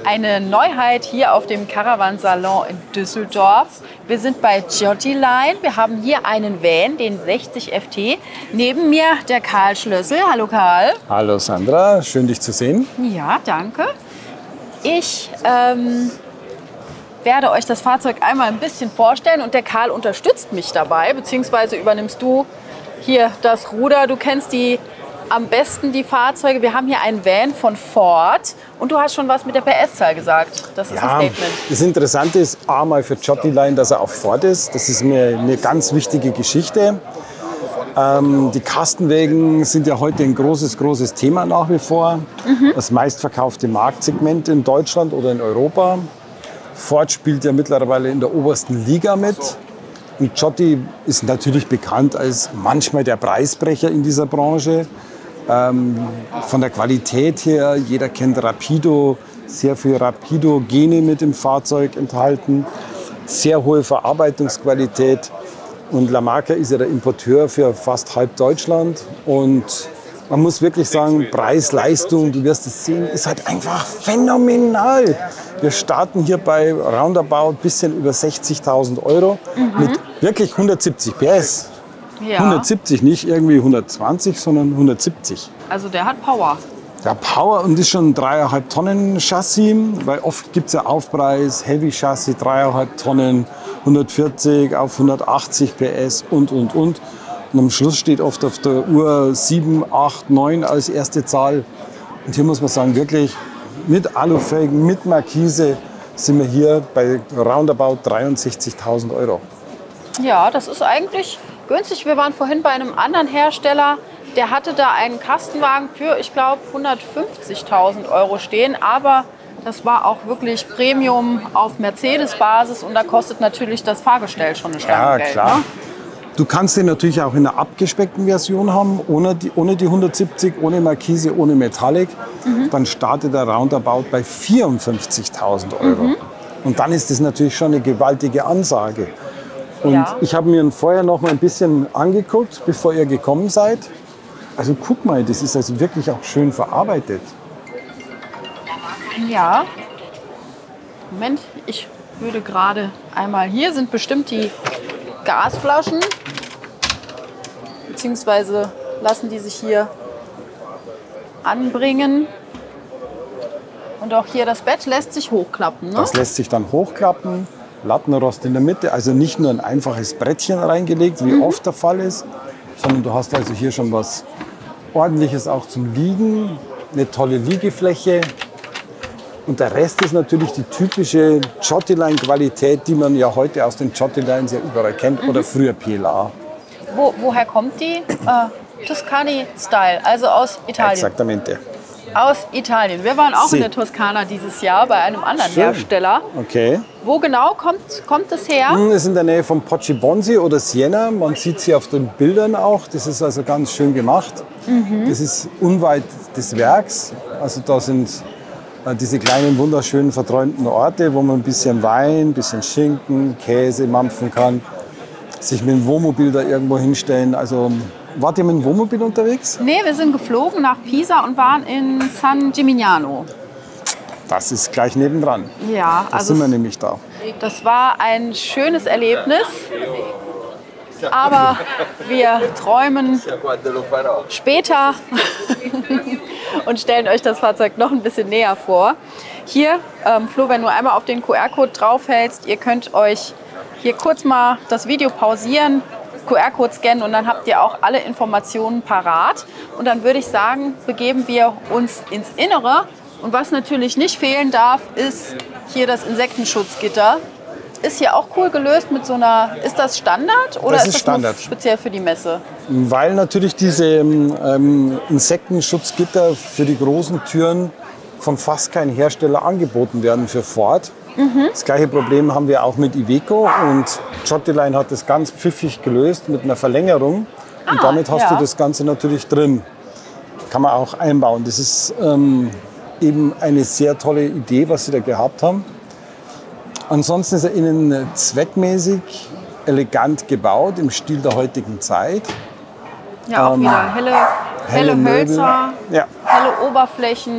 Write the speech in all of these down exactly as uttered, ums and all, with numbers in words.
Eine Neuheit hier auf dem Caravan-Salon in Düsseldorf. Wir sind bei Jottiline. Wir haben hier einen Van, den sechzig F T. Neben mir der Karl Schlössel. Hallo Karl. Hallo Sandra, schön dich zu sehen. Ja, danke. Ich ähm, werde euch das Fahrzeug einmal ein bisschen vorstellen und der Karl unterstützt mich dabei, beziehungsweise übernimmst du hier das Ruder. Du kennst die am besten die Fahrzeuge. Wir haben hier einen Van von Ford und du hast schon was mit der P S-Zahl gesagt. Das ist Ja, ein Statement. das Interessante ist einmal für Jottiline, dass er auch Ford ist. Das ist mir eine ganz wichtige Geschichte. Ähm, die Kastenwägen sind ja heute ein großes, großes Thema nach wie vor. Mhm. Das meistverkaufte Marktsegment in Deutschland oder in Europa. Ford spielt ja mittlerweile in der obersten Liga mit. Und Jotti ist natürlich bekannt als manchmal der Preisbrecher in dieser Branche. Ähm, von der Qualität her, jeder kennt Rapido, sehr viel Rapido-Gene mit im Fahrzeug enthalten, sehr hohe Verarbeitungsqualität. Und La Marca ist ja der Importeur für fast halb Deutschland. Und man muss wirklich sagen, Preis-Leistung, du wirst es sehen, ist halt einfach phänomenal. Wir starten hier bei roundabout ein bisschen über sechzigtausend Euro mhm. mit wirklich hundertsiebzig P S. Ja. hundertsiebzig, nicht irgendwie hundertzwanzig, sondern hundertsiebzig. Also der hat Power. Der Power und ist schon ein dreieinhalb Tonnen Chassis, weil oft gibt es ja Aufpreis, Heavy Chassis, dreieinhalb Tonnen, hundertvierzig auf hundertachtzig P S und, und, und. Und am Schluss steht oft auf der Uhr sieben, acht, neun als erste Zahl. Und hier muss man sagen, wirklich mit Alufelgen, mit Markise sind wir hier bei roundabout dreiundsechzigtausend Euro. Ja, das ist eigentlich günstig. Wir waren vorhin bei einem anderen Hersteller, der hatte da einen Kastenwagen für, ich glaube, hundertfünfzigtausend Euro stehen. Aber das war auch wirklich Premium auf Mercedes-Basis und da kostet natürlich das Fahrgestell schon eine Stange Ja, Geld, klar. ne? Du kannst den natürlich auch in einer abgespeckten Version haben, ohne die, ohne die hundertsiebzig, ohne Markise, ohne Metallic. Mhm. Dann startet der Roundabout bei vierundfünfzigtausend Euro. Mhm. Und dann ist das natürlich schon eine gewaltige Ansage. Und ja. ich habe mir ihn vorher noch mal ein bisschen angeguckt, bevor ihr gekommen seid. Also guck mal, das ist also wirklich auch schön verarbeitet. Ja. Moment, ich würde gerade einmal, hier sind bestimmt die Gasflaschen, beziehungsweise lassen die sich hier anbringen. Und auch hier das Bett lässt sich hochklappen, ne? Das lässt sich dann hochklappen. Lattenrost in der Mitte, also nicht nur ein einfaches Brettchen reingelegt, wie mhm. oft der Fall ist, sondern du hast also hier schon was Ordentliches auch zum Liegen, eine tolle Liegefläche. Und der Rest ist natürlich die typische Jottiline-Qualität, die man ja heute aus den Jottilines ja überall kennt, mhm. oder früher P L A. Wo, woher kommt die? Äh, Tuscany-Style, also aus Italien. Exaktamente. Aus Italien. Wir waren auch Sie. in der Toskana dieses Jahr bei einem anderen Schön. Hersteller. Okay. Wo genau kommt, kommt es her? Das ist in der Nähe von Poggibonsi oder Siena. Man sieht sie auf den Bildern auch. Das ist also ganz schön gemacht. Mhm. Das ist unweit des Werks. Also da sind diese kleinen, wunderschönen, verträumten Orte, wo man ein bisschen Wein, ein bisschen Schinken, Käse mampfen kann. Sich mit dem Wohnmobil da irgendwo hinstellen. Also, wart ihr mit dem Wohnmobil unterwegs? Nee, wir sind geflogen nach Pisa und waren in San Gimignano. Das ist gleich nebendran. Ja, da also sind wir nämlich da. Das war ein schönes Erlebnis. Aber wir träumen später und stellen euch das Fahrzeug noch ein bisschen näher vor. Hier, ähm, Flo, wenn du einmal auf den Q R-Code draufhältst, ihr könnt euch hier kurz mal das Video pausieren, Q R-Code scannen und dann habt ihr auch alle Informationen parat. Und dann würde ich sagen, begeben wir uns ins Innere. Und was natürlich nicht fehlen darf, ist hier das Insektenschutzgitter. Ist hier auch cool gelöst mit so einer, ist das Standard oder das ist, ist das Standard. Nur speziell für die Messe? Weil natürlich diese ähm, Insektenschutzgitter für die großen Türen von fast keinem Hersteller angeboten werden für Ford. Mhm. Das gleiche Problem haben wir auch mit Iveco und Jottiline hat das ganz pfiffig gelöst mit einer Verlängerung. Ah, und damit hast ja. du das Ganze natürlich drin. Kann man auch einbauen. Das ist ähm, eben eine sehr tolle Idee, was sie da gehabt haben. Ansonsten ist er innen zweckmäßig, elegant gebaut, im Stil der heutigen Zeit. Ja, auch ähm, wieder helle, helle, helle Hölzer, ja. helle Oberflächen.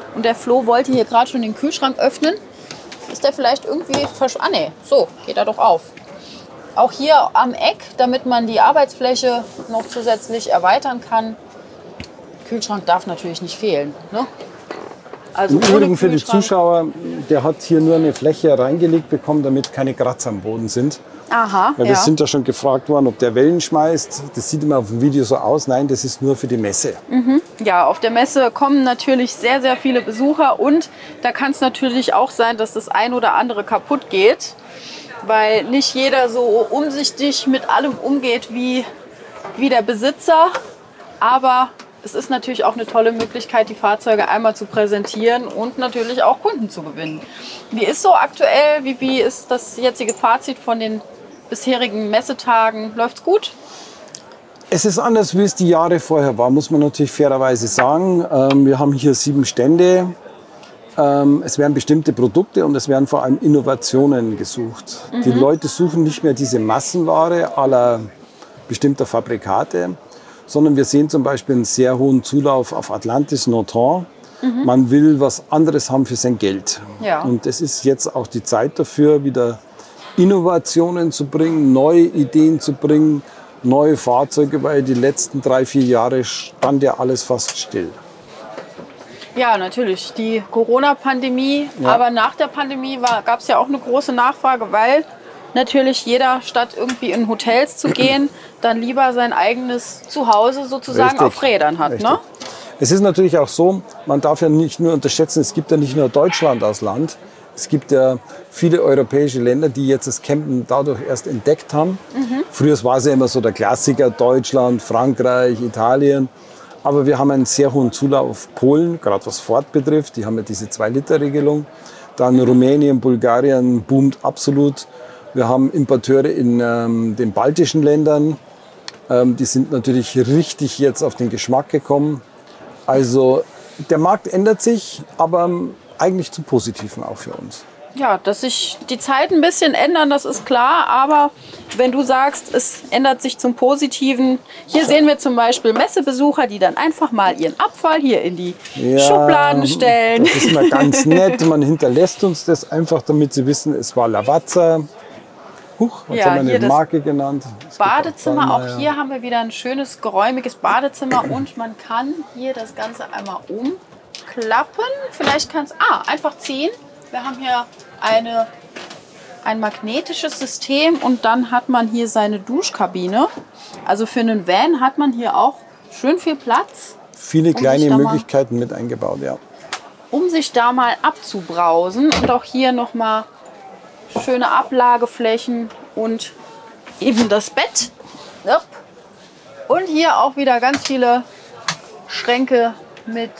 Und der Flo wollte hier gerade schon den Kühlschrank öffnen. Ist der vielleicht irgendwie versch... Ah ne, so, geht er doch auf. Auch hier am Eck, damit man die Arbeitsfläche noch zusätzlich erweitern kann. Kühlschrank darf natürlich nicht fehlen. Ne? Also im Übrigen für die Zuschauer, der hat hier nur eine Fläche reingelegt bekommen, damit keine Kratzer am Boden sind. Aha, Weil ja. wir sind ja schon gefragt worden, ob der Wellen schmeißt. Das sieht immer auf dem Video so aus. Nein, das ist nur für die Messe. Mhm. Ja, auf der Messe kommen natürlich sehr, sehr viele Besucher. Und da kann es natürlich auch sein, dass das ein oder andere kaputt geht. Weil nicht jeder so umsichtig mit allem umgeht wie, wie der Besitzer. Aber es ist natürlich auch eine tolle Möglichkeit, die Fahrzeuge einmal zu präsentieren und natürlich auch Kunden zu gewinnen. Wie ist so aktuell, wie, wie ist das jetzige Fazit von den bisherigen Messetagen? Läuft's gut? Es ist anders, wie es die Jahre vorher war, muss man natürlich fairerweise sagen. Ähm, wir haben hier sieben Stände. Ähm, es werden bestimmte Produkte und es werden vor allem Innovationen gesucht. Mhm. Die Leute suchen nicht mehr diese Massenware aller bestimmter Fabrikate, sondern wir sehen zum Beispiel einen sehr hohen Zulauf auf Atlantis Noton. Mhm. Man will was anderes haben für sein Geld. Ja. Und es ist jetzt auch die Zeit dafür, wieder Innovationen zu bringen, neue Ideen zu bringen, neue Fahrzeuge, weil die letzten drei, vier Jahre stand ja alles fast still. Ja, natürlich. Die Corona-Pandemie, Ja. aber nach der Pandemie gab es ja auch eine große Nachfrage, weil natürlich jeder, statt irgendwie in Hotels zu gehen, dann lieber sein eigenes Zuhause sozusagen Richtig. auf Rädern hat. Ne? Es ist natürlich auch so, man darf ja nicht nur unterschätzen, es gibt ja nicht nur Deutschland als Land. Es gibt ja viele europäische Länder, die jetzt das Campen dadurch erst entdeckt haben. Mhm. Früher war es ja immer so der Klassiker, Deutschland, Frankreich, Italien. Aber wir haben einen sehr hohen Zulauf auf Polen, gerade was Ford betrifft. Die haben ja diese zwei Liter Regelung. Dann Rumänien, Bulgarien boomt absolut. Wir haben Importeure in ähm, den baltischen Ländern. Ähm, die sind natürlich richtig jetzt auf den Geschmack gekommen. Also der Markt ändert sich, aber eigentlich zum Positiven auch für uns. Ja, dass sich die Zeiten ein bisschen ändern, das ist klar. Aber wenn du sagst, es ändert sich zum Positiven. Hier sehen wir zum Beispiel Messebesucher, die dann einfach mal ihren Abfall hier in die ja, Schubladen stellen. Das ist mal ganz nett. Man hinterlässt uns das einfach, damit sie wissen, es war Lavazza. Huch, was ja, haben wir hier eine Marke genannt? Das Badezimmer, auch, auch ja. hier haben wir wieder ein schönes, geräumiges Badezimmer. Und man kann hier das Ganze einmal umklappen. Vielleicht kann es, ah, einfach ziehen. Wir haben hier eine, ein magnetisches System und dann hat man hier seine Duschkabine. Also für einen Van hat man hier auch schön viel Platz. Viele um kleine Möglichkeiten mit eingebaut, ja. Um sich da mal abzubrausen. Und auch hier nochmal schöne Ablageflächen und eben das Bett. Und hier auch wieder ganz viele Schränke mit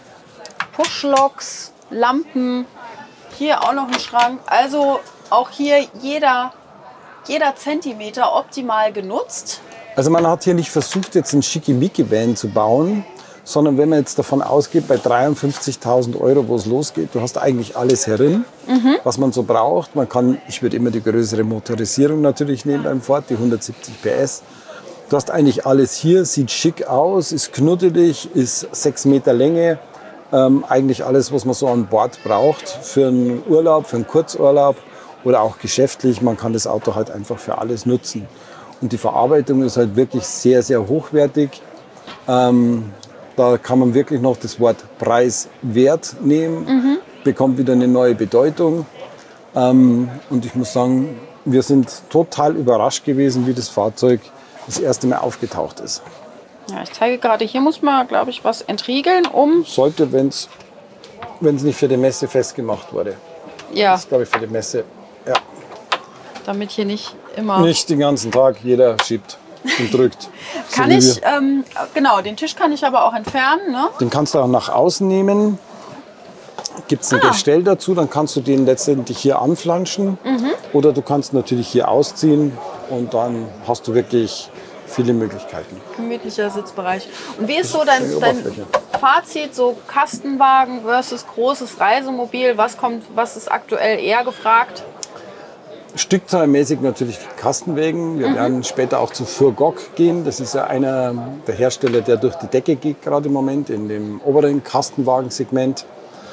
Pushlocks, Lampen. Hier auch noch ein Schrank. Also auch hier jeder, jeder Zentimeter optimal genutzt. Also man hat hier nicht versucht, jetzt einen Schickimicki-Van zu bauen, sondern wenn man jetzt davon ausgeht, bei dreiundfünfzigtausend Euro, wo es losgeht, du hast eigentlich alles herin, mhm. was man so braucht. Man kann, ich würde immer die größere Motorisierung natürlich nehmen beim Ford, die hundertsiebzig P S. Du hast eigentlich alles hier, sieht schick aus, ist knuddelig, ist sechs Meter Länge. Ähm, eigentlich alles, was man so an Bord braucht für einen Urlaub, für einen Kurzurlaub oder auch geschäftlich. Man kann das Auto halt einfach für alles nutzen. Und die Verarbeitung ist halt wirklich sehr, sehr hochwertig. Ähm, da kann man wirklich noch das Wort Preis-Wert nehmen, mhm. bekommt wieder eine neue Bedeutung. Ähm, und ich muss sagen, wir sind total überrascht gewesen, wie das Fahrzeug das erste Mal aufgetaucht ist. Ja, ich zeige gerade, hier muss man, glaube ich, was entriegeln, um... Sollte, wenn es nicht für die Messe festgemacht wurde. Ja. Das ist, glaube ich, für die Messe, ja. Damit hier nicht immer... Nicht den ganzen Tag, jeder schiebt und drückt. Kann so ich, ähm, genau, den Tisch kann ich aber auch entfernen, ne? Den kannst du auch nach außen nehmen. Gibt es ein Ah. Gestell dazu, dann kannst du den letztendlich hier anflanschen. Mhm. Oder du kannst natürlich hier ausziehen und dann hast du wirklich viele Möglichkeiten. Gemütlicher Sitzbereich. Und wie ist so dein, dein Fazit, so Kastenwagen versus großes Reisemobil? Was kommt, was ist aktuell eher gefragt? Stückzahlmäßig natürlich Kastenwagen. Wir mhm. werden später auch zu Furgok gehen. Das ist ja einer der Hersteller, der durch die Decke geht gerade im Moment in dem oberen Kastenwagensegment.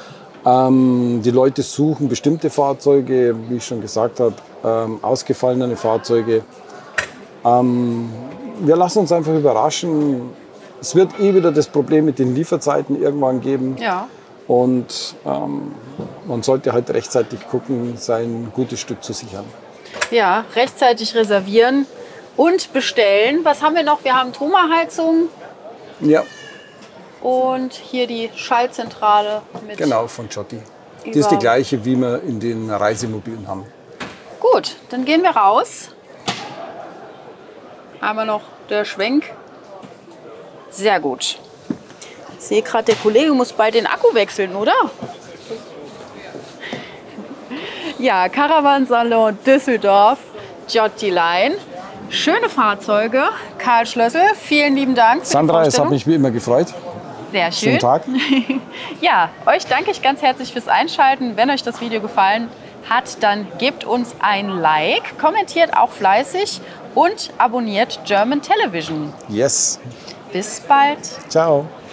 Ähm, die Leute suchen bestimmte Fahrzeuge, wie ich schon gesagt habe, ähm, ausgefallene Fahrzeuge. Ähm, wir lassen uns einfach überraschen. Es wird eh wieder das Problem mit den Lieferzeiten irgendwann geben. Ja. Und ähm, man sollte halt rechtzeitig gucken, sein gutes Stück zu sichern. Ja, rechtzeitig reservieren und bestellen. Was haben wir noch? Wir haben Truma-Heizung. Ja. Und hier die Schaltzentrale mit. Genau, von Jotti. Die ist die gleiche, wie wir in den Reisemobilen haben. Gut, dann gehen wir raus. Einmal noch der Schwenk. Sehr gut. Ich sehe gerade, der Kollege muss bald den Akku wechseln, oder? Ja, Caravansalon Düsseldorf, Jotti Line. Schöne Fahrzeuge. Karl Schlössel, vielen lieben Dank für Sandra, die es hat mich wie immer gefreut. Sehr schön. Schönen Tag. Ja, euch danke ich ganz herzlich fürs Einschalten. Wenn euch das Video gefallen hat, dann gebt uns ein Like, kommentiert auch fleißig und abonniert German Television. Yes. Bis bald. Ciao.